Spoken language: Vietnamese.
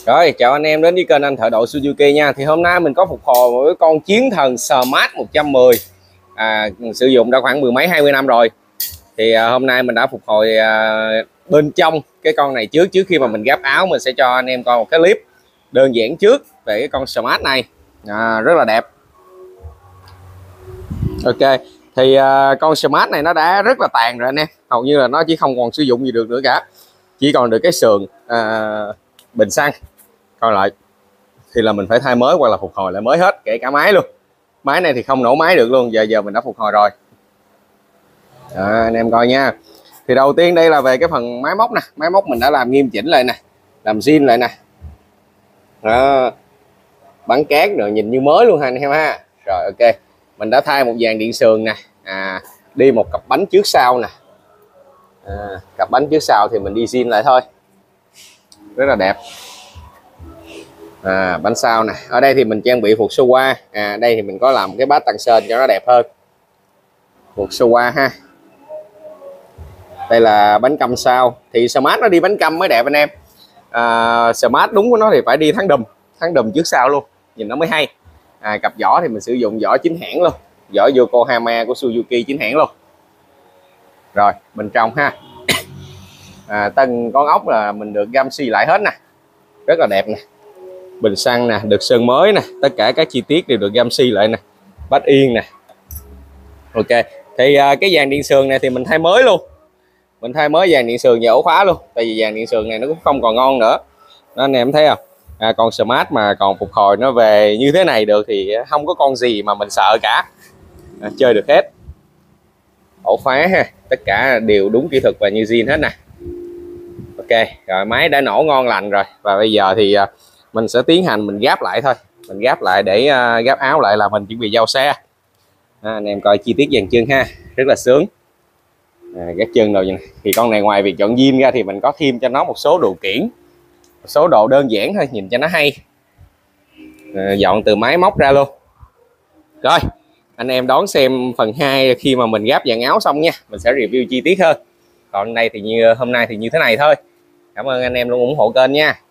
Rồi, chào anh em đến với kênh Anh Thợ Độ Suzuki nha. Thì hôm nay mình có phục hồi một cái con Chiến Thần Smart 110 sử dụng đã khoảng mười mấy 20 năm rồi. Thì hôm nay mình đã phục hồi bên trong cái con này trước khi mà mình gắp áo. Mình sẽ cho anh em coi một cái clip đơn giản trước về cái con Smart này, rất là đẹp. Ok, thì con Smart này nó đã rất là tàn rồi anh em, hầu như là nó chỉ không còn sử dụng gì được nữa cả, chỉ còn được cái sườn bình xăng. Còn lại thì là mình phải thay mới hoặc là phục hồi lại mới hết, kể cả máy luôn. Máy này thì không nổ máy được luôn, giờ mình đã phục hồi rồi. Anh em coi nha. Thì đầu tiên đây là về cái phần máy móc nè. Máy móc mình đã làm nghiêm chỉnh lại nè, làm zin lại nè. Đó, bắn cát rồi nhìn như mới luôn ha anh em ha. Rồi ok, mình đã thay một dàn điện sườn nè, đi một cặp bánh trước sau nè. Cặp bánh trước sau thì mình đi zin lại thôi, rất là đẹp. Bánh sau nè, ở đây thì mình trang bị phuộc sô qua. Đây thì mình có làm cái bát tăng sên cho nó đẹp hơn, phuộc sô qua ha. Đây là bánh căm sau, thì Smart nó đi bánh căm mới đẹp anh em. Smart đúng của nó thì phải đi thắng đùm trước sau luôn, nhìn nó mới hay. Cặp vỏ thì mình sử dụng vỏ chính hãng luôn, vỏ Yokohama của Suzuki chính hãng luôn. Rồi bên trong ha, từng con ốc là mình được găm xi lại hết nè, rất là đẹp nè. Bình xăng nè, được sơn mới nè, tất cả các chi tiết đều được găm xi lại nè, bát yên nè. Ok, thì cái dàn điện sườn này thì mình thay mới luôn, mình thay mới dàn điện sườn và ổ khóa luôn, tại vì dàn điện sườn này nó cũng không còn ngon nữa. Đó, anh em thấy không, con Smart mà còn phục hồi nó về như thế này được thì không có con gì mà mình sợ cả, chơi được hết. Ổ khóa ha, tất cả đều đúng kỹ thuật và như zin hết nè. Ok, rồi máy đã nổ ngon lành rồi, và bây giờ thì mình sẽ tiến hành mình gáp lại thôi. Mình gáp lại để gáp áo lại là mình chuẩn bị giao xe. Anh em coi chi tiết dàn chân ha, rất là sướng. Các chân rồi thì con này ngoài việc chọn zin ra thì mình có thêm cho nó một số đồ kiển, một số đồ đơn giản thôi, nhìn cho nó hay. Dọn từ máy móc ra luôn. Rồi anh em đón xem phần 2 khi mà mình gáp dàn áo xong nha, mình sẽ review chi tiết hơn. Còn đây thì hôm nay thì như thế này thôi. Cảm ơn anh em luôn ủng hộ kênh nha.